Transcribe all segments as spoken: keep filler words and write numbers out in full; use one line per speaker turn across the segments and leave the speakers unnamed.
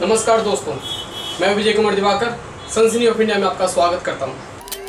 नमस्कार दोस्तों, मैं विजय कुमार दिवाकर सनसनी ऑफ इंडिया में आपका स्वागत करता हूं।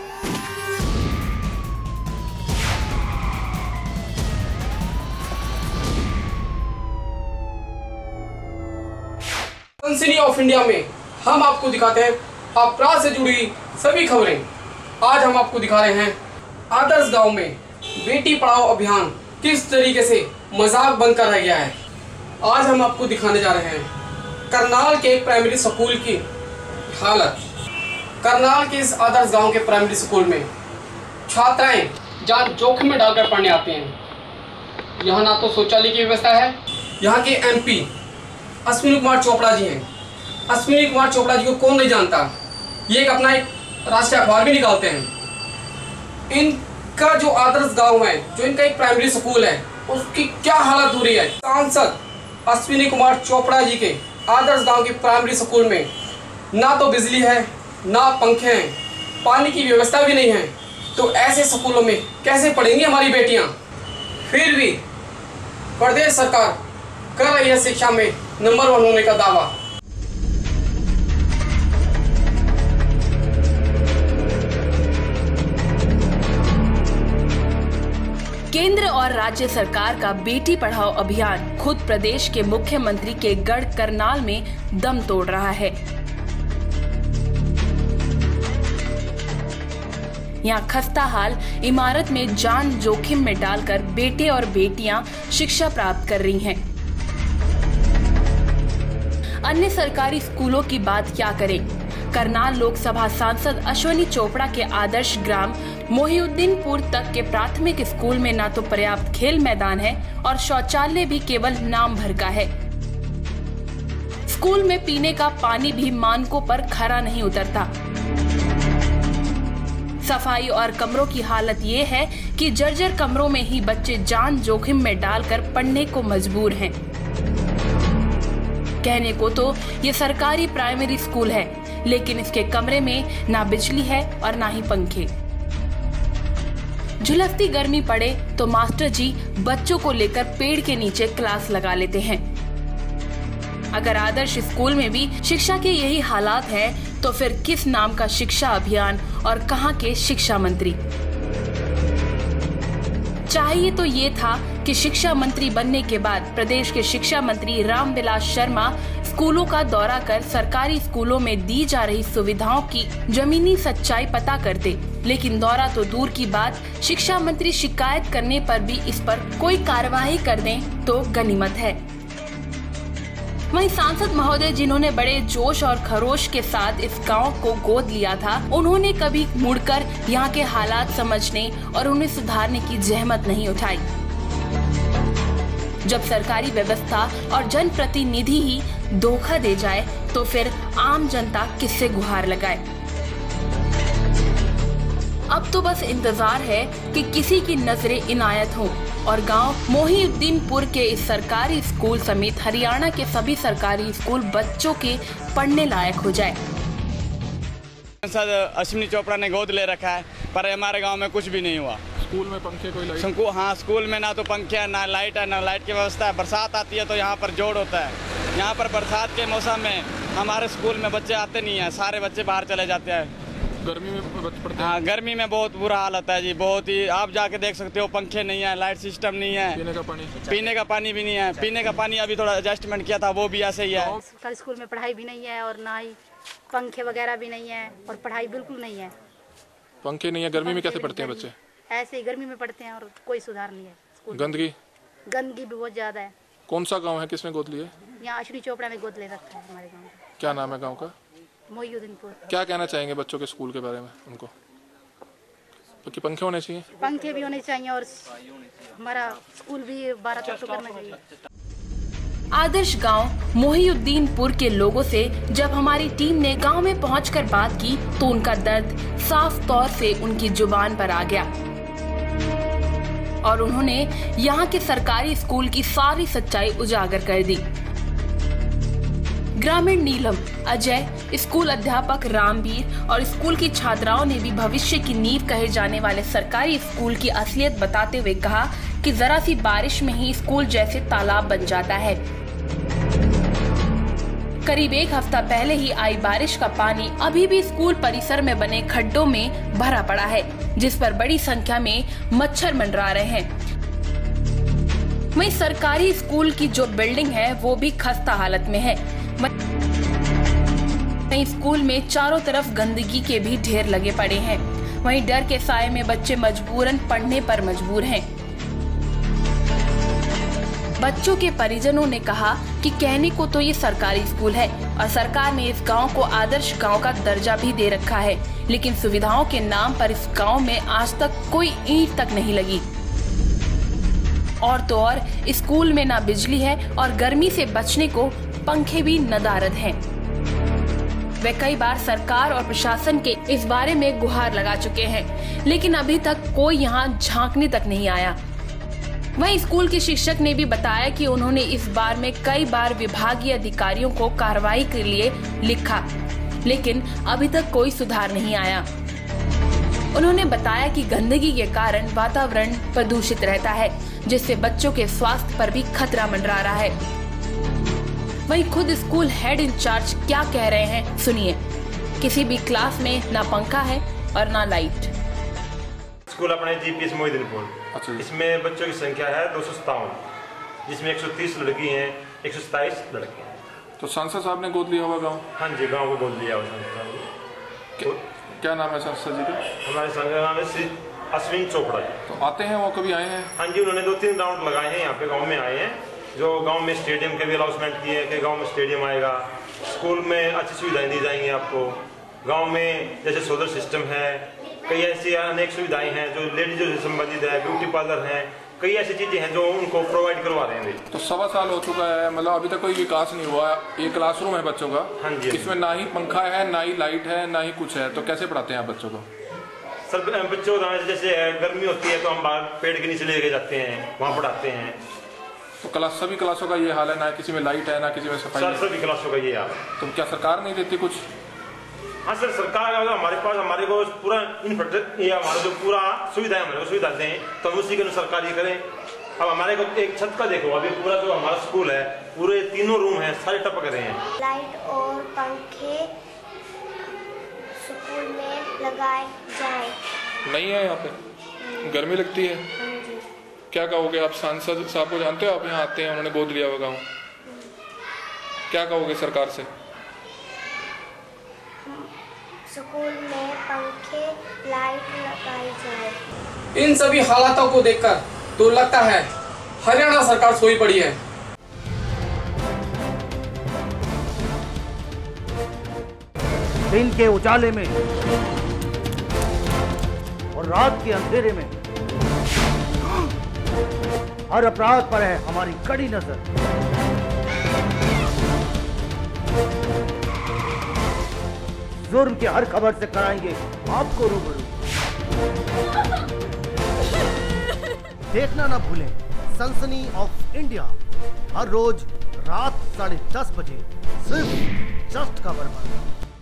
सनसनी ऑफ इंडिया में हम आपको दिखाते हैं अपराध से जुड़ी सभी खबरें। आज हम आपको दिखा रहे हैं आदर्श गांव में बेटी पढ़ाओ अभियान किस तरीके से मजाक बनकर रह गया है। आज हम आपको दिखाने जा रहे हैं करनाल के एक प्राइमरी स्कूल की हालत। करनाल के इस आदर्श गांव के प्राइमरी स्कूल में छात्राएं जान जोखिम में डालकर पढ़ने आते हैं। यहाँ ना तो शौचालय की व्यवस्था है। यहाँ के एमपी अश्विनी कुमार चोपड़ा जी हैं। अश्विनी कुमार चोपड़ा जी को कौन नहीं जानता, ये एक अपना एक राष्ट्रीय अखबार भी निकालते हैं। इनका जो आदर्श गांव है, जो इनका एक प्राइमरी स्कूल है, उसकी क्या हालत हो रही है। सांसद अश्विनी कुमार चोपड़ा जी के आदर्श गांव के प्राइमरी स्कूल में ना तो बिजली है, ना पंखे हैं, पानी की व्यवस्था भी नहीं है। तो ऐसे स्कूलों में कैसे पढ़ेंगी हमारी बेटियां। फिर भी प्रदेश सरकार कर रही है शिक्षा में नंबर वन होने का दावा।
केंद्र और राज्य सरकार का बेटी पढ़ाओ अभियान खुद प्रदेश के मुख्यमंत्री के गढ़ करनाल में दम तोड़ रहा है। यहाँ खस्ता हाल इमारत में जान जोखिम में डालकर बेटे और बेटियां शिक्षा प्राप्त कर रही हैं। अन्य सरकारी स्कूलों की बात क्या करें। करनाल लोकसभा सांसद अश्विनी चोपड़ा के आदर्श ग्राम मोहिउद्दीनपुर तक के प्राथमिक स्कूल में न तो पर्याप्त खेल मैदान है और शौचालय भी केवल नाम भर का है। स्कूल में पीने का पानी भी मानकों पर खरा नहीं उतरता। सफाई और कमरों की हालत ये है कि जर्जर कमरों में ही बच्चे जान जोखिम में डालकर पढ़ने को मजबूर हैं। कहने को तो ये सरकारी प्राइमरी स्कूल है, लेकिन इसके कमरे में ना बिजली है और ना ही पंखे। झुलसती गर्मी पड़े तो मास्टर जी बच्चों को लेकर पेड़ के नीचे क्लास लगा लेते हैं। अगर आदर्श स्कूल में भी शिक्षा के यही हालात हैं, तो फिर किस नाम का शिक्षा अभियान और कहां के शिक्षा मंत्री। चाहिए तो ये था कि शिक्षा मंत्री बनने के बाद प्रदेश के शिक्षा मंत्री रामविलास शर्मा स्कूलों का दौरा कर सरकारी स्कूलों में दी जा रही सुविधाओं की जमीनी सच्चाई पता करते, लेकिन दौरा तो दूर की बात, शिक्षा मंत्री शिकायत करने पर भी इस पर कोई कार्रवाई कर दें तो गनीमत है। वहीं सांसद महोदय जिन्होंने बड़े जोश और खरोश के साथ इस गांव को गोद लिया था, उन्होंने कभी मुड़कर यहाँ के हालात समझने और उन्हें सुधारने की जहमत नहीं उठाई। जब सरकारी व्यवस्था और जनप्रतिनिधि ही धोखा दे जाए, तो फिर आम जनता किससे गुहार लगाए। अब तो बस इंतजार है कि किसी की नजरें इनायत हो और गांव मोहिउद्दीनपुर के इस सरकारी स्कूल समेत हरियाणा के सभी सरकारी स्कूल बच्चों के पढ़ने लायक हो जाए।
सांसद अश्विनी चोपड़ा ने गोद ले रखा है, पर हमारे गांव में कुछ भी नहीं हुआ।
स्कूल में पंखे कोई लाइट?
स्कूल हाँ, स्कूल में ना तो पंखे है, ना लाइट है, ना लाइट की व्यवस्था है। बरसात आती है तो यहाँ पर जोड़ होता है। यहाँ पर बरसात के मौसम में हमारे स्कूल में बच्चे आते नहीं है, सारे बच्चे बाहर चले जाते हैं।
गर्मी में बच्चे पढ़ते हैं?
हाँ, गर्मी में बहुत बुरा हाल होता है जी, बहुत ही। आप जाके देख सकते हो, पंखे नहीं है, लाइट सिस्टम नहीं है,
पीने का पानी
पीने का पानी भी नहीं है। पीने का पानी अभी थोड़ा एडजस्टमेंट किया था, वो भी ऐसे ही है।
सरकारी स्कूल में पढ़ाई भी नहीं है और ना ही पंखे वगैरह भी नहीं है और पढ़ाई बिल्कुल नहीं है।
पंखे नहीं है, गर्मी में कैसे पढ़ते हैं बच्चे?
ऐसे ही गर्मी में पढ़ते हैं और कोई सुधार नहीं है स्कूल।
गंदगी
गंदगी भी बहुत ज्यादा है।
कौन सा गांव है, किसने गोद लिया?
यहाँ अश्विनी चोपड़ा ने गोद ले रखा है हमारे गाँव।
क्या नाम है गाँव का?
मोहिउद्दीनपुर।
क्या कहना चाहेंगे बच्चों के स्कूल के बारे में उनको? तो कि पंखे होने चाहिए?
पंखे भी होने चाहिए और हमारा स्कूल भी बारह तक तो करना चाहिए।
आदर्श गांव मोहिउद्दीनपुर के लोगों से जब हमारी टीम ने गांव में पहुंचकर बात की, तो उनका दर्द साफ तौर से उनकी जुबान पर आ गया और उन्होंने यहाँ के सरकारी स्कूल की सारी सच्चाई उजागर कर दी। ग्रामीण नीलम, अजय, स्कूल अध्यापक रामवीर और स्कूल की छात्राओं ने भी भविष्य की नींव कहे जाने वाले सरकारी स्कूल की असलियत बताते हुए कहा कि जरा सी बारिश में ही स्कूल जैसे तालाब बन जाता है। करीब एक हफ्ता पहले ही आई बारिश का पानी अभी भी स्कूल परिसर में बने खड्डों में भरा पड़ा है, जिस पर बड़ी संख्या में मच्छर मंडरा रहे हैं। वहीं सरकारी स्कूल की जो बिल्डिंग है वो भी खस्ता हालत में है। वहीं स्कूल में चारों तरफ गंदगी के भी ढेर लगे पड़े हैं। वहीं डर के साए में बच्चे मजबूरन पढ़ने पर मजबूर हैं। बच्चों के परिजनों ने कहा कि कहने को तो ये सरकारी स्कूल है और सरकार ने इस गांव को आदर्श गांव का दर्जा भी दे रखा है, लेकिन सुविधाओं के नाम पर इस गांव में आज तक कोई ईंट तक नहीं लगी। और तो और स्कूल में ना बिजली है और गर्मी से बचने को पंखे भी नदारद हैं। वे कई बार सरकार और प्रशासन के इस बारे में गुहार लगा चुके हैं, लेकिन अभी तक कोई यहाँ झांकने तक नहीं आया। वहीं स्कूल के शिक्षक ने भी बताया कि उन्होंने इस बार में कई बार विभागीय अधिकारियों को कार्रवाई के लिए लिखा, लेकिन अभी तक कोई सुधार नहीं आया। उन्होंने बताया कि गंदगी के कारण वातावरण प्रदूषित रहता है, जिससे बच्चों के स्वास्थ्य पर भी खतरा मंडरा रहा है। वहीं खुद स्कूल हेड इंचार्ज क्या कह रहे हैं, सुनिए। किसी भी क्लास में ना पंखा है और ना लाइट।
स्कूल अपने जीपीएस मोहिदीनपुर। अच्छा, इसमें बच्चों की संख्या है दो सौ सत्तावन, जिसमें एक सौ तीस लड़की हैं, एक सौ सताईस लड़के हैं।
तो सांसद साहब ने गोद लिया हुआ गांव?
हाँ जी, गांव को गोद लिया हुआ सांसद साहब।
क्या, क्या नाम है सांसद जी का?
हमारे सांसद का नाम है श्री अश्विन चोपड़ा जी।
तो आते हैं, वो कभी आए हैं?
हाँ जी, उन्होंने दो तीन राउंड लगाए हैं, यहाँ पे गाँव में आए हैं। जो गाँव में स्टेडियम के भी अनाउंसमेंट किए हैं कि गाँव में स्टेडियम आएगा, स्कूल में अच्छी सुविधाएं दी जाएंगी आपको। गाँव में जैसे सोलर सिस्टम है, कई ऐसी अनेक सुविधाएं हैं जो लेडीजों से संबंधित है, ब्यूटी पार्लर है, कई ऐसी चीजें हैं जो उनको प्रोवाइड करवा रहे हैं।
तो सवा साल हो चुका है, मतलब अभी तक कोई विकास नहीं हुआ। एक क्लासरूम है बच्चों का।
हाँ जी,
इसमें ना ही पंखा है, ना ही लाइट है, ना ही कुछ है, तो कैसे पढ़ाते हैं आप बच्चों को?
सर बच्चों को जैसे गर्मी होती है तो हम बाहर पेड़ के नीचे लेके जाते हैं, वहाँ पढ़ाते हैं।
तो क्लास सभी क्लासों का ये हाल है, ना किसी में लाइट है, ना किसी में सफाई?
सर सभी क्लासों का ये हाल है।
तो क्या सरकार नहीं देती कुछ?
हाँ सर, सरकार अगर हमारे पास हमारे को पूरा इंफ्रास्ट्रक्चर या हमारा जो पूरा सुविधा है, हमारे को सुविधा दें तो हम उसी के अनुसार कार्य करें। अब हमारे को एक छत का देखो, अभी पूरा जो हमारा स्कूल है, पूरे तीनों रूम हैं, सारे टपक रहे हैं।
लाइट और पंखे स्कूल में लगाए जाए।
नहीं है यहाँ पे, गर्मी लगती है। क्या कहोगे आप? सांसद साहब को जानते हो आप? यहाँ आते हैं, उन्होंने गोद लिया हुआ गाँव। क्या कहोगे सरकार से?
स्कूल में पंखे लाइट लगाई जाए।
इन सभी हालातों को देखकर तो लगता है हरियाणा सरकार सोई पड़ी है।
दिन के उजाले में और रात के अंधेरे में हर अपराध पर है हमारी कड़ी नजर। जुर्म की हर खबर से कराएंगे आपको रूबरू। देखना ना भूलें सनसनी ऑफ इंडिया, हर रोज रात साढ़े दस बजे सिर्फ जस्ट खबर पर।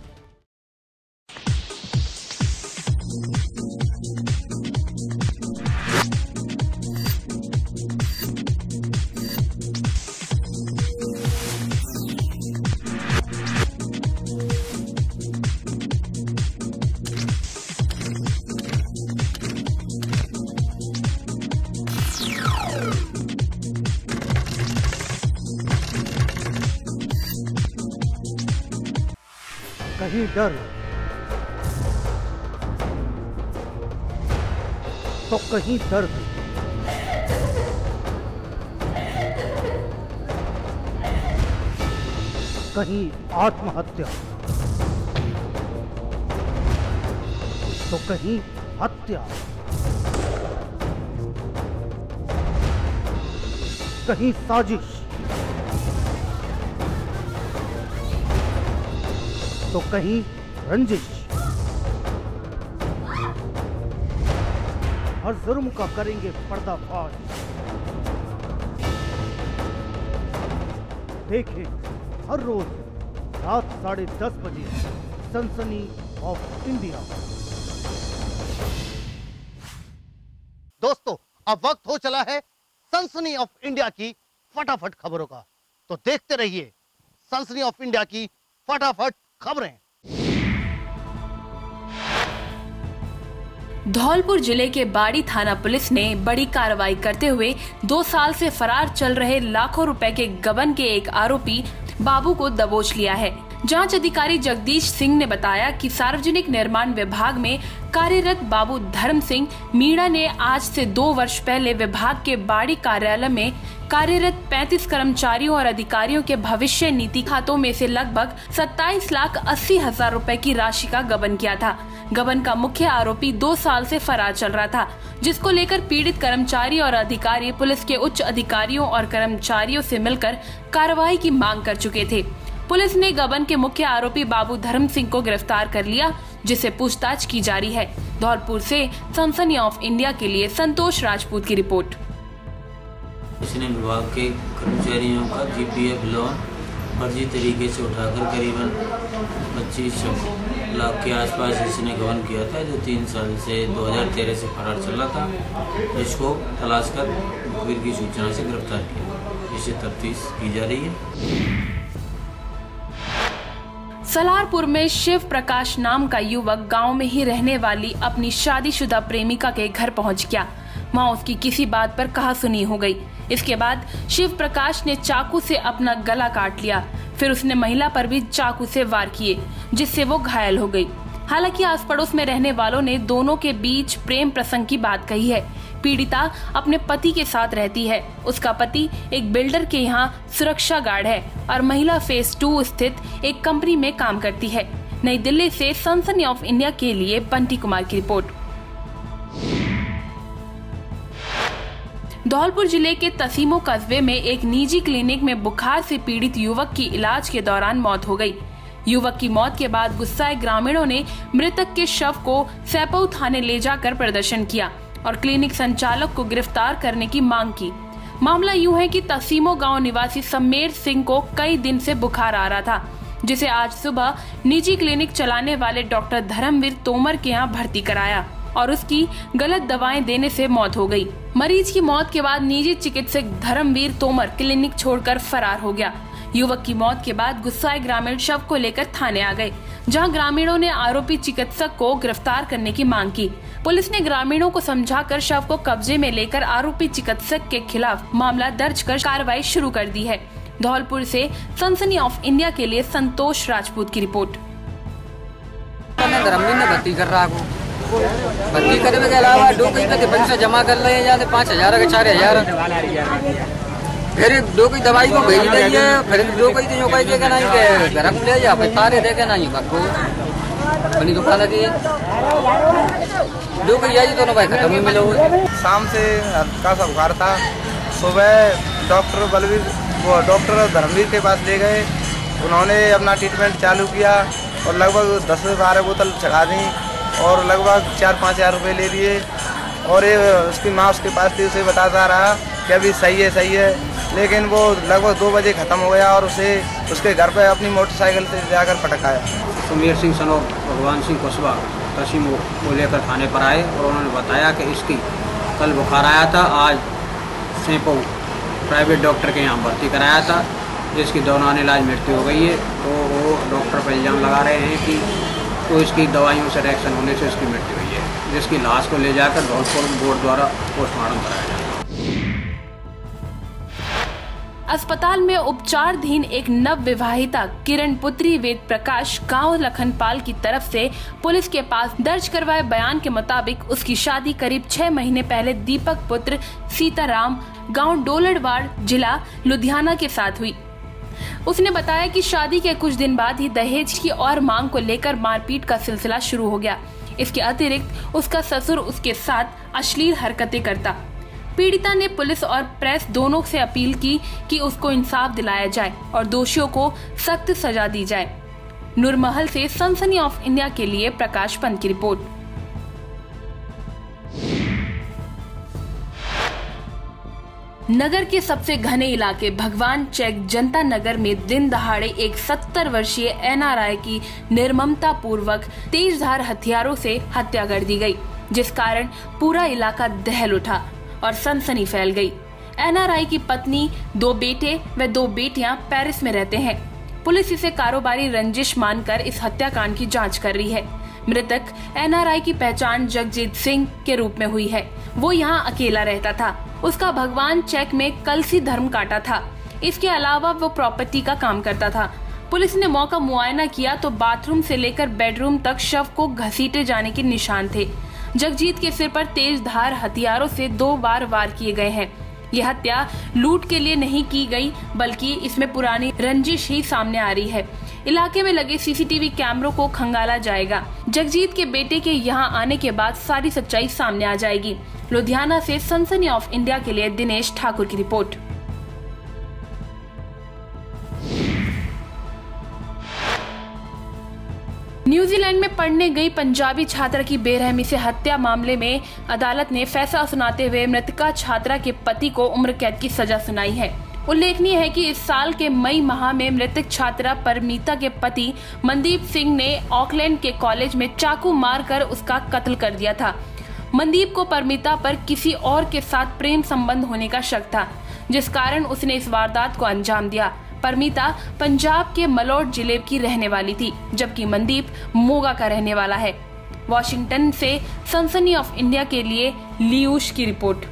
कहीं डर तो कहीं दर्द, कहीं आत्महत्या तो कहीं हत्या, कहीं साजिश तो कहीं रंजिश। हर जुर्म का करेंगे पर्दाफाश। देखें हर रोज रात साढ़े दस बजे सनसनी ऑफ इंडिया। दोस्तों, अब वक्त हो चला है सनसनी ऑफ इंडिया की फटाफट खबरों का, तो देखते रहिए सनसनी ऑफ इंडिया की फटाफट खबरें।
धौलपुर जिले के बाड़ी थाना पुलिस ने बड़ी कार्रवाई करते हुए दो साल से फरार चल रहे लाखों रुपए के गबन के एक आरोपी बाबू को दबोच लिया है। जांच अधिकारी जगदीश सिंह ने बताया कि सार्वजनिक निर्माण विभाग में कार्यरत बाबू धर्म सिंह मीणा ने आज से दो वर्ष पहले विभाग के बाड़ी कार्यालय में कार्यरत पैंतीस कर्मचारियों और अधिकारियों के भविष्य निधि खातों में से लगभग सत्ताईस लाख अस्सी हजार रुपए की राशि का गबन किया था। गबन का मुख्य आरोपी दो साल से फरार चल रहा था, जिसको लेकर पीड़ित कर्मचारी और अधिकारी पुलिस के उच्च अधिकारियों और कर्मचारियों से मिलकर कार्रवाई की मांग कर चुके थे। पुलिस ने गबन के मुख्य आरोपी बाबू धर्म सिंह को गिरफ्तार कर लिया, जिसे पूछताछ की जा रही है। धौलपुर से सनसनी ऑफ इंडिया के लिए संतोष राजपूत की रिपोर्ट।
इसने विभाग के कर्मचारियों का जीपीएफ लोन फर्जी तरीके से उठाकर करीबन पच्चीस लाख के आसपास इसने गबन किया था, जो तीन साल से दो हज़ार तेरह से फरार चल रहा था। इसको तलाश कर मुखबिर की सूचना से गिरफ्तार किया, इसे तफ्तीश की जा रही है।
सलारपुर में शिव प्रकाश नाम का युवक गांव में ही रहने वाली अपनी शादीशुदा प्रेमिका के घर पहुंच गया। वहां उसकी किसी बात पर कहासुनी हो गई। इसके बाद शिव प्रकाश ने चाकू से अपना गला काट लिया। फिर उसने महिला पर भी चाकू से वार किए, जिससे वो घायल हो गई। हालांकि आस पड़ोस में रहने वालों ने दोनों के बीच प्रेम प्रसंग की बात कही है। पीड़िता अपने पति के साथ रहती है। उसका पति एक बिल्डर के यहाँ सुरक्षा गार्ड है और महिला फेज टू स्थित एक कंपनी में काम करती है। नई दिल्ली से सनसनी ऑफ इंडिया के लिए बंटी कुमार की रिपोर्ट। धौलपुर जिले के तसीमो कस्बे में एक निजी क्लिनिक में बुखार से पीड़ित युवक की इलाज के दौरान मौत हो गई। युवक की मौत के बाद गुस्साए ग्रामीणों ने मृतक के शव को सैपऊ थाने ले जाकर प्रदर्शन किया और क्लिनिक संचालक को गिरफ्तार करने की मांग की। मामला यूं है कि तसीमो गांव निवासी सम्मेर सिंह को कई दिन से बुखार आ रहा था, जिसे आज सुबह निजी क्लिनिक चलाने वाले डॉक्टर धर्मवीर तोमर के यहाँ भर्ती कराया और उसकी गलत दवाएं देने से मौत हो गई। मरीज की मौत के बाद निजी चिकित्सक धर्मवीर तोमर क्लिनिक छोड़कर फरार हो गया। युवक की मौत के बाद गुस्साए ग्रामीण शव को लेकर थाने आ गए, जहां ग्रामीणों ने आरोपी चिकित्सक को गिरफ्तार करने की मांग की। पुलिस ने ग्रामीणों को समझाकर शव को कब्जे में लेकर आरोपी चिकित्सक के खिलाफ मामला दर्ज कर कार्रवाई शुरू कर दी है। धौलपुर से सनसनी ऑफ इंडिया के लिए संतोष राजपूत की रिपोर्ट।
धर्मवीर ने भर्ती कर रहा को भर्ती करने के अलावा दो कई पे पैसा जमा कर रहे हैं, जाते पाँच हजार के चार हजार फिर दो की दवाई को भेज रही है। फिर दो कई दिन कई के नहीं के घर में ले जा फिर तारे देखे नहीं बाको अपनी दुकान दी दो कई आई दोनों भाई खत्म ही मिले हुए।
शाम से हल्का सा बुखार था। सुबह डॉक्टर बलवीर वो डॉक्टर धर्मवीर के पास ले गए। उन्होंने अपना ट्रीटमेंट चालू किया और लगभग दस से बारह बोतल चढ़ा दी और लगभग चार पाँच हज़ार रुपये ले लिए। और ये उसकी माँ उसके पास थी, उसे बताता रहा कि अभी सही है सही है, लेकिन वो लगभग दो बजे ख़त्म हो गया और उसे उसके घर पे अपनी मोटरसाइकिल से जाकर पटकाया।
सुमेर सिंह सनो भगवान सिंह कुशवा तसीमो को लेकर थाने पर आए और उन्होंने बताया कि इसकी कल बुखार आया था, आज सैपऊ प्राइवेट डॉक्टर के यहाँ भर्ती कराया था, जिसकी दौरान इलाज मृत्यु हो गई है। तो वो डॉक्टर पर इल्ज़ाम लगा रहे हैं कि तो इसकी दवाइयों से रिएक्शन होने से इसकी मृत्यु हुई है, जिसकी लाश को ले जाकर धौलपुर बोर्ड द्वारा पोस्टमार्टम कराया जाएगा।
अस्पताल में उपचाराधीन एक नव विवाहिता किरण पुत्री वेद प्रकाश गांव लखनपाल की तरफ से पुलिस के पास दर्ज करवाए बयान के मुताबिक उसकी शादी करीब छह महीने पहले दीपक पुत्र सीताराम गांव डोलड़वाड़ जिला लुधियाना के साथ हुई। उसने बताया कि शादी के कुछ दिन बाद ही दहेज की और मांग को लेकर मारपीट का सिलसिला शुरू हो गया। इसके अतिरिक्त उसका ससुर उसके साथ अश्लील हरकतें करता। पीड़िता ने पुलिस और प्रेस दोनों से अपील की कि उसको इंसाफ दिलाया जाए और दोषियों को सख्त सजा दी जाए। नूरमहल से सनसनी ऑफ इंडिया के लिए प्रकाश पंत की रिपोर्ट। नगर के सबसे घने इलाके भगवान चैक जनता नगर में दिन दहाड़े एक सत्तर वर्षीय एन आर आई की निर्ममता पूर्वक तेजधार हथियारों से हत्या कर दी गई, जिस कारण पूरा इलाका दहल उठा और सनसनी फैल गई। एन आर आई की पत्नी, दो बेटे व दो बेटियां पेरिस में रहते हैं। पुलिस इसे कारोबारी रंजिश मानकर इस हत्याकांड की जांच कर रही है। मृतक एन आर आई की पहचान जगजीत सिंह के रूप में हुई है। वो यहाँ अकेला रहता था। उसका भगवान चेक में कलसी धर्म काटा था। इसके अलावा वो प्रॉपर्टी का काम करता था। पुलिस ने मौका मुआयना किया तो बाथरूम से लेकर बेडरूम तक शव को घसीटे जाने के निशान थे। जगजीत के सिर पर तेज धार हथियारों से दो बार वार किए गए हैं। यह हत्या लूट के लिए नहीं की गई, बल्कि इसमें पुरानी रंजिश ही सामने आ रही है। इलाके में लगे सी सी टी वी कैमरों को खंगाला जाएगा। जगजीत के बेटे के यहाँ आने के बाद सारी सच्चाई सामने आ जाएगी। लुधियाना से सनसनी ऑफ इंडिया के लिए दिनेश ठाकुर की रिपोर्ट। न्यूजीलैंड में पढ़ने गई पंजाबी छात्रा की बेरहमी से हत्या मामले में अदालत ने फैसला सुनाते हुए मृतका छात्रा के पति को उम्र कैद की सजा सुनाई है। उल्लेखनीय है कि इस साल के मई माह में मृतक छात्रा परमीता के पति मनदीप सिंह ने ऑकलैंड के कॉलेज में चाकू मारकर उसका कत्ल कर दिया था। मनदीप को परमीता पर किसी और के साथ प्रेम संबंध होने का शक था, जिस कारण उसने इस वारदात को अंजाम दिया। परमीता पंजाब के मलोट जिले की रहने वाली थी, जबकि मनदीप मोगा का रहने वाला है। वॉशिंगटन से सनसनी ऑफ इंडिया के लिए लियूश की रिपोर्ट।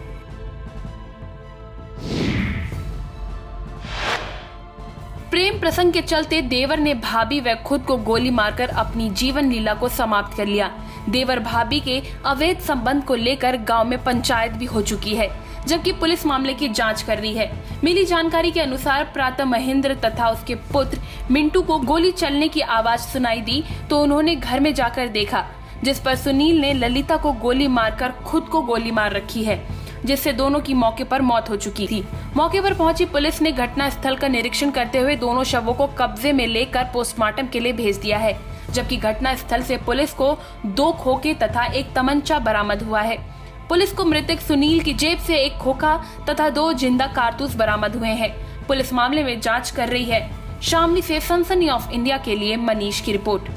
प्रेम प्रसंग के चलते देवर ने भाभी व खुद को गोली मारकर अपनी जीवन लीला को समाप्त कर लिया। देवर भाभी के अवैध संबंध को लेकर गांव में पंचायत भी हो चुकी है, जबकि पुलिस मामले की जांच कर रही है। मिली जानकारी के अनुसार प्रातः महेंद्र तथा उसके पुत्र मिंटू को गोली चलने की आवाज सुनाई दी तो उन्होंने घर में जाकर देखा, जिस पर सुनील ने ललिता को गोली मारकर खुद को गोली मार रखी है, जिससे दोनों की मौके पर मौत हो चुकी थी। मौके पर पहुंची पुलिस ने घटना स्थल का निरीक्षण करते हुए दोनों शवों को कब्जे में लेकर पोस्टमार्टम के लिए भेज दिया है, जबकि घटना स्थल से पुलिस को दो खोखे तथा एक तमंचा बरामद हुआ है। पुलिस को मृतक सुनील की जेब से एक खोखा तथा दो जिंदा कारतूस बरामद हुए हैं। पुलिस मामले में जांच कर रही है। शामली से सनसनी ऑफ इंडिया के लिए मनीष की रिपोर्ट।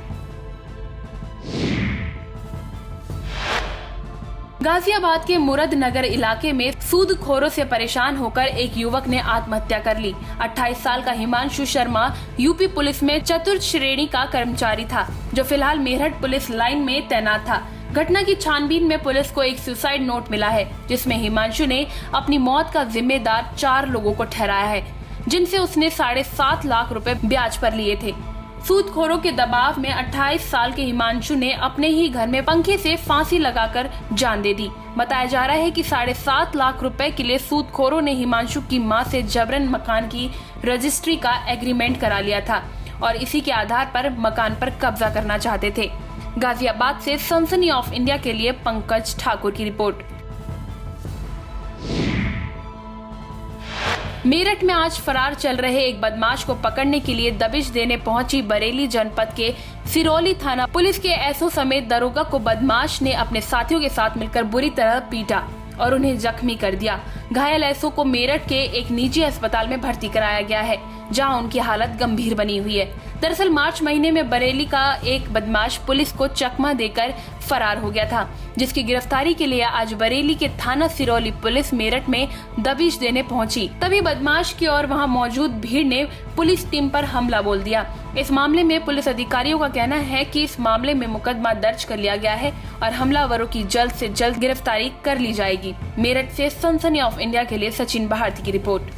गाजियाबाद के मुरदनगर इलाके में सूदखोरों से परेशान होकर एक युवक ने आत्महत्या कर ली। अट्ठाईस साल का हिमांशु शर्मा यूपी पुलिस में चतुर्थ श्रेणी का कर्मचारी था, जो फिलहाल मेरठ पुलिस लाइन में तैनात था। घटना की छानबीन में पुलिस को एक सुसाइड नोट मिला है, जिसमें हिमांशु ने अपनी मौत का जिम्मेदार चार लोगों को ठहराया है, जिनसे उसने साढ़े सात लाख रुपए ब्याज पर लिए थे। सूदखोरों के दबाव में अट्ठाईस साल के हिमांशु ने अपने ही घर में पंखे से फांसी लगाकर जान दे दी। बताया जा रहा है कि साढ़े सात लाख रुपए के लिए सूदखोरों ने हिमांशु की मां से जबरन मकान की रजिस्ट्री का एग्रीमेंट करा लिया था और इसी के आधार पर मकान पर कब्जा करना चाहते थे। गाजियाबाद से सनसनी ऑफ इंडिया के लिए पंकज ठाकुर की रिपोर्ट। मेरठ में आज फरार चल रहे एक बदमाश को पकड़ने के लिए दबिश देने पहुंची बरेली जनपद के सिरौली थाना पुलिस के एसओ समेत दरोगा को बदमाश ने अपने साथियों के साथ मिलकर बुरी तरह पीटा और उन्हें जख्मी कर दिया। घायल एसओ को मेरठ के एक निजी अस्पताल में भर्ती कराया गया है, जहां उनकी हालत गंभीर बनी हुई है। दरअसल मार्च महीने में बरेली का एक बदमाश पुलिस को चकमा देकर फरार हो गया था, जिसकी गिरफ्तारी के लिए आज बरेली के थाना सिरौली पुलिस मेरठ में दबिश देने पहुंची। तभी बदमाश की और वहां मौजूद भीड़ ने पुलिस टीम पर हमला बोल दिया। इस मामले में पुलिस अधिकारियों का कहना है कि इस मामले में मुकदमा दर्ज कर लिया गया है और हमलावरों की जल्द से जल्द गिरफ्तारी कर ली जाएगी। मेरठ से सनसनी ऑफ इंडिया के लिए सचिन भारती की रिपोर्ट।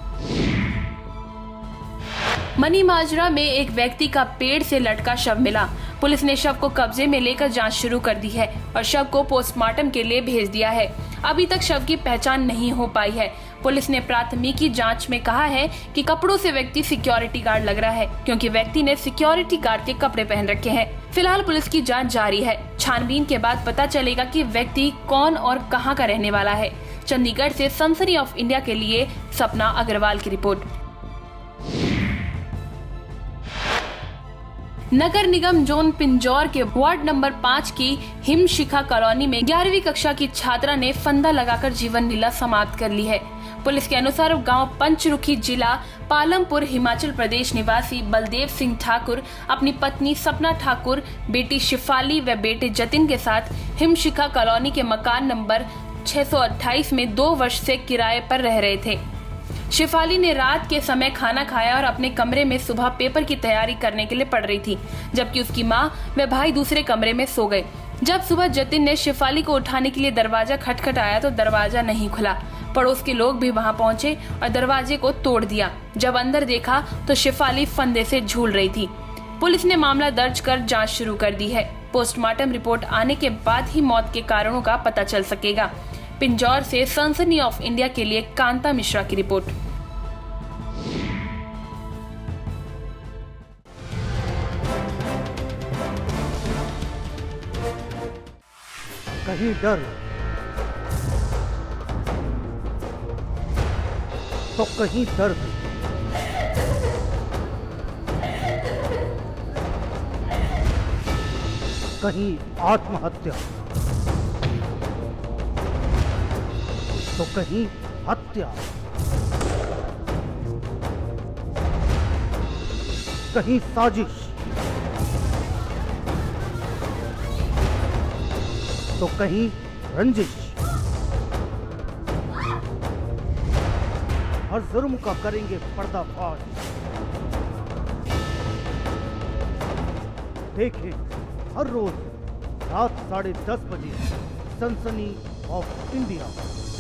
मनी माजरा में एक व्यक्ति का पेड़ से लटका शव मिला। पुलिस ने शव को कब्जे में लेकर जांच शुरू कर दी है और शव को पोस्टमार्टम के लिए भेज दिया है। अभी तक शव की पहचान नहीं हो पाई है। पुलिस ने प्राथमिकी जांच में कहा है कि कपड़ों से व्यक्ति सिक्योरिटी गार्ड लग रहा है, क्योंकि व्यक्ति ने सिक्योरिटी गार्ड के कपड़े पहन रखे हैं। फिलहाल पुलिस की जांच जारी है। छानबीन के बाद पता चलेगा कि व्यक्ति कौन और कहां का रहने वाला है। चंडीगढ़ से सनसनी ऑफ इंडिया के लिए सपना अग्रवाल की रिपोर्ट। नगर निगम जोन पिंजौर के वार्ड नंबर पाँच की हिमशिखा कॉलोनी में ग्यारहवीं कक्षा की छात्रा ने फंदा लगाकर जीवन लीला समाप्त कर ली है। पुलिस के अनुसार गांव पंचरुखी जिला पालमपुर हिमाचल प्रदेश निवासी बलदेव सिंह ठाकुर अपनी पत्नी सपना ठाकुर, बेटी शिफाली व बेटे जतिन के साथ हिमशिखा कॉलोनी के मकान नंबर छह सौ अट्ठाईस में दो वर्ष से किराए पर रह रहे थे। शेफाली ने रात के समय खाना खाया और अपने कमरे में सुबह पेपर की तैयारी करने के लिए पढ़ रही थी, जबकि उसकी माँ व भाई दूसरे कमरे में सो गए। जब सुबह जतिन ने शेफाली को उठाने के लिए दरवाजा खटखटाया तो दरवाजा नहीं खुला। पड़ोस के लोग भी वहां पहुंचे और दरवाजे को तोड़ दिया। जब अंदर देखा तो शेफाली फंदे से झूल रही थी। पुलिस ने मामला दर्ज कर जांच शुरू कर दी है। पोस्टमार्टम रिपोर्ट आने के बाद ही मौत के कारणों का पता चल सकेगा। पिंजौर से सनसनी ऑफ इंडिया के लिए कांता मिश्रा की रिपोर्ट।
कहीं डर तो कहीं दर्द, कहीं आत्महत्या तो कहीं हत्या, कहीं साजिश तो कहीं रंजिश। हर जुर्म का करेंगे पर्दाफाश। देखें हर रोज रात साढ़े दस बजे सनसनी ऑफ इंडिया।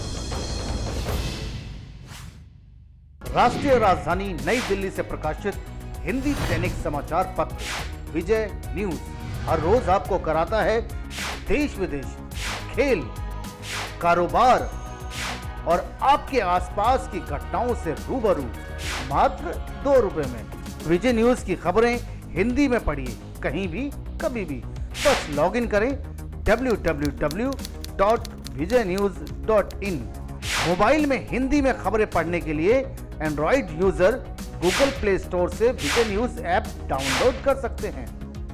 राष्ट्रीय राजधानी नई दिल्ली से प्रकाशित हिंदी दैनिक समाचार पत्र विजय न्यूज हर रोज आपको कराता है देश विदेश, खेल, कारोबार और आपके आसपास की घटनाओं से रूबरू मात्र दो रुपए में। विजय न्यूज की खबरें हिंदी में पढ़िए कहीं भी कभी भी। बस लॉगिन करें W W W dot Vijay news dot in. Mobile में हिंदी में खबरें पढ़ने के लिए Android user Google Play Store से विजय न्यूज ऐप डाउनलोड कर सकते हैं।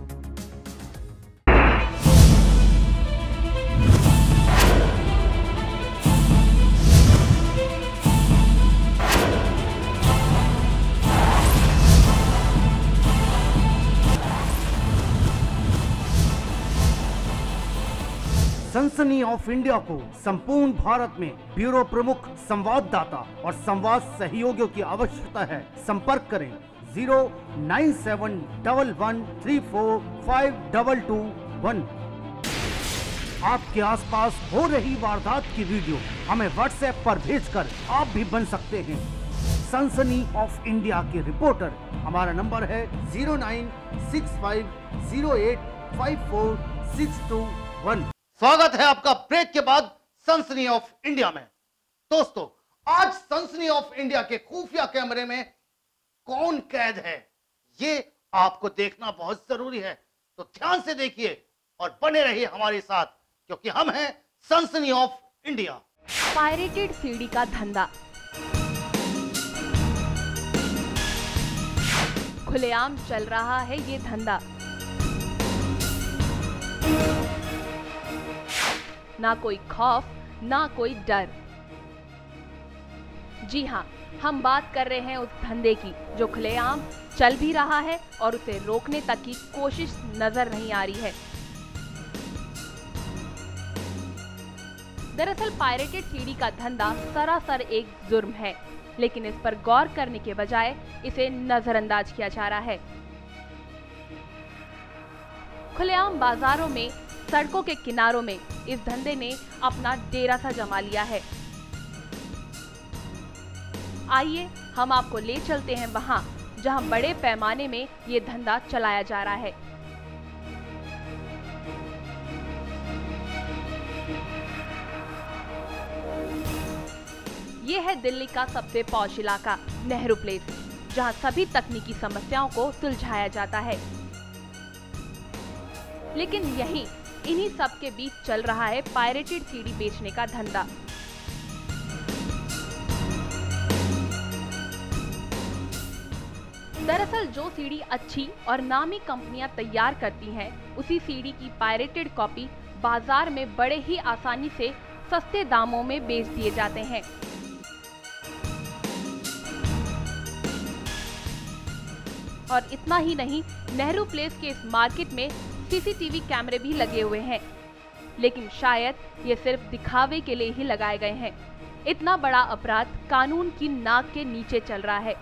सनसनी ऑफ इंडिया को संपूर्ण भारत में ब्यूरो प्रमुख संवाददाता और संवाद सहयोगियों की आवश्यकता है। संपर्क करें zero nine seven double one three four five double two one. आपके आसपास हो रही वारदात की वीडियो हमें व्हाट्सएप पर भेजकर आप भी बन सकते हैं सनसनी ऑफ इंडिया के रिपोर्टर। हमारा नंबर है zero nine six five zero eight five four six two one.
स्वागत है आपका ब्रेक के बाद सनसनी ऑफ इंडिया में। दोस्तों, आज सनसनी ऑफ इंडिया के खुफिया कैमरे में कौन कैद है ये आपको देखना बहुत जरूरी है, तो ध्यान से देखिए और बने रहिए हमारे साथ, क्योंकि हम हैं Sansani of India.
Pirated CD का धंधा खुलेआम चल रहा है। ये धंधा ना कोई खौफ ना कोई डर। जी हाँ, हम बात कर रहे हैं उस धंधे की जो खुलेआम चल भी रहा है और उसे रोकने तक की कोशिश नजर नहीं आ रही है। दरअसल पायरेटेड सीडी का धंधा सरासर एक जुर्म है, लेकिन इस पर गौर करने के बजाय इसे नजरअंदाज किया जा रहा है। खुलेआम बाजारों में, सड़कों के किनारों में इस धंधे ने अपना डेरा सा जमा लिया है। आइए हम आपको ले चलते हैं वहां जहां बड़े पैमाने में ये धंधा चलाया जा रहा है। ये है दिल्ली का सबसे पॉश इलाका नेहरू प्लेस, जहां सभी तकनीकी समस्याओं को सुलझाया जाता है। लेकिन यही इन्हीं सब के बीच चल रहा है पायरेटेड सीडी बेचने का धंधा। दरअसल जो सीडी अच्छी और नामी कंपनियां तैयार करती हैं, उसी सीडी की पायरेटेड कॉपी बाजार में बड़े ही आसानी से सस्ते दामों में बेच दिए जाते हैं। और इतना ही नहीं, नेहरू प्लेस के इस मार्केट में सीसीटीवी कैमरे भी लगे हुए हैं, लेकिन शायद ये सिर्फ दिखावे के लिए ही लगाए गए हैं। इतना बड़ा अपराध कानून की नाक के नीचे चल रहा है।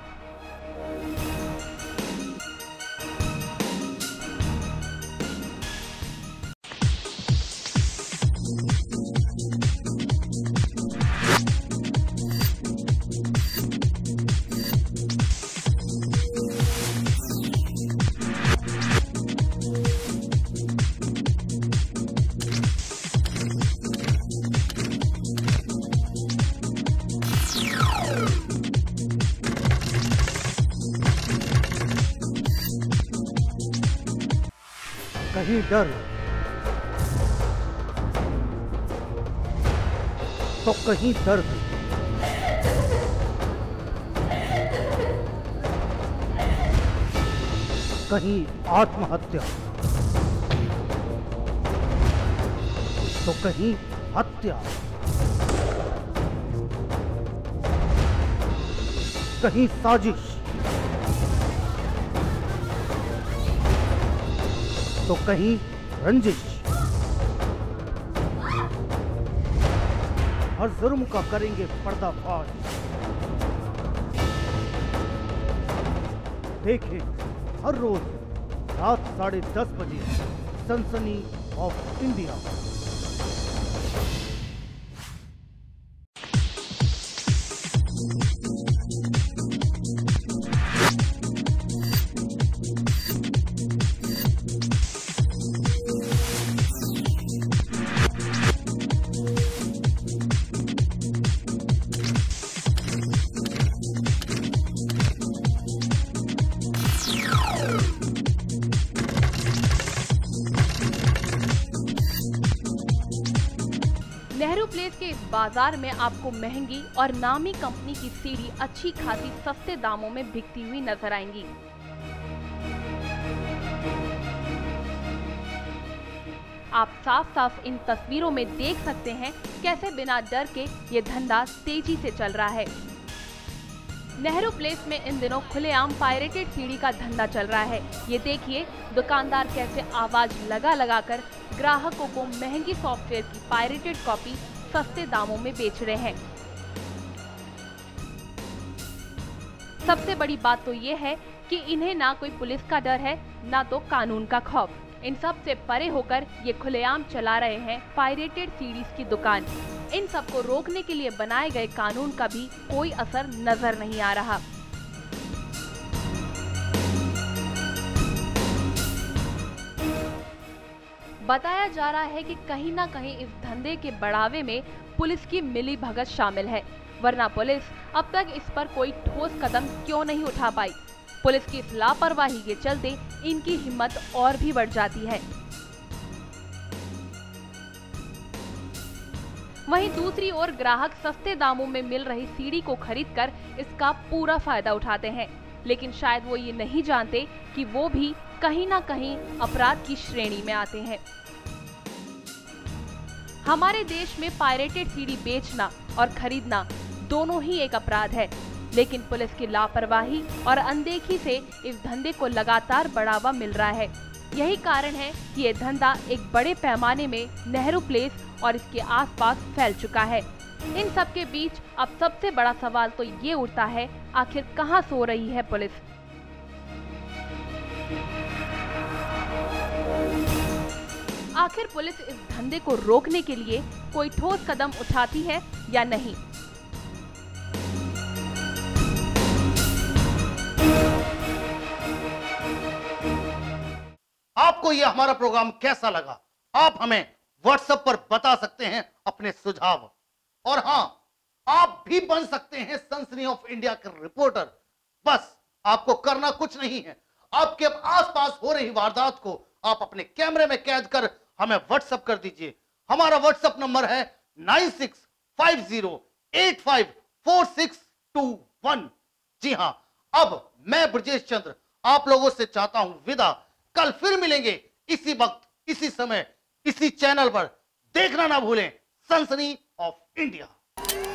कहीं डर तो कहीं दर्द, कहीं आत्महत्या तो कहीं हत्या, कहीं साजिश तो कहीं रंजिश। हर जुर्म का करेंगे पर्दाफाश। देखें हर रोज रात साढ़े दस बजे सनसनी ऑफ इंडिया।
नेहरू प्लेस के इस बाजार में आपको महंगी और नामी कंपनी की सीढ़ी अच्छी खासी सस्ते दामों में बिकती हुई नजर आएंगी। आप साफ साफ इन तस्वीरों में देख सकते हैं कैसे बिना डर के ये धंधा तेजी से चल रहा है। नेहरू प्लेस में इन दिनों खुलेआम पायरेटेड सीडी का धंधा चल रहा है। ये देखिए दुकानदार कैसे आवाज लगा लगाकर ग्राहकों को महंगी सॉफ्टवेयर की पायरेटेड कॉपी सस्ते दामों में बेच रहे हैं। सबसे बड़ी बात तो ये है कि इन्हें ना कोई पुलिस का डर है ना तो कानून का खौफ। इन सब से परे होकर ये खुलेआम चला रहे हैं पायरेटेड सीडीज की दुकान। इन सबको रोकने के लिए बनाए गए कानून का भी कोई असर नजर नहीं आ रहा। बताया जा रहा है कि कहीं ना कहीं इस धंधे के बढ़ावे में पुलिस की मिली भगत शामिल है, वरना पुलिस अब तक इस पर कोई ठोस कदम क्यों नहीं उठा पाई। पुलिस की इस लापरवाही के चलते इनकी हिम्मत और भी बढ़ जाती है। वहीं दूसरी ओर ग्राहक सस्ते दामों में मिल रही सीडी को खरीदकर इसका पूरा फायदा उठाते हैं, लेकिन शायद वो ये नहीं जानते कि वो भी कहीं ना कहीं अपराध की श्रेणी में आते हैं। हमारे देश में पायरेटेड सीडी बेचना और खरीदना दोनों ही एक अपराध है, लेकिन पुलिस की लापरवाही और अनदेखी से इस धंधे को लगातार बढ़ावा मिल रहा है। यही कारण है कि ये धंधा एक बड़े पैमाने में नेहरू प्लेस और इसके आसपास फैल चुका है। इन सब के बीच अब सबसे बड़ा सवाल तो ये उठता है, आखिर कहां सो रही है पुलिस। आखिर पुलिस इस धंधे को रोकने के लिए कोई ठोस कदम उठाती है या नहीं।
आपको यह हमारा प्रोग्राम कैसा लगा, आप हमें व्हाट्सएप पर बता सकते हैं अपने सुझाव। और हां, आप भी बन सकते हैं सनसनी ऑफ इंडिया के रिपोर्टर। बस आपको करना कुछ नहीं है, आपके आसपास हो रही वारदात को आप अपने कैमरे में कैद कर हमें व्हाट्सएप कर दीजिए। हमारा व्हाट्सएप नंबर है nine six five zero eight five four six two one. जी हां, अब मैं ब्रजेश चंद्र आप लोगों से चाहता हूं विदा। कल फिर मिलेंगे इसी वक्त इसी समय इसी चैनल पर। देखना ना भूलें सनसनी ऑफ इंडिया।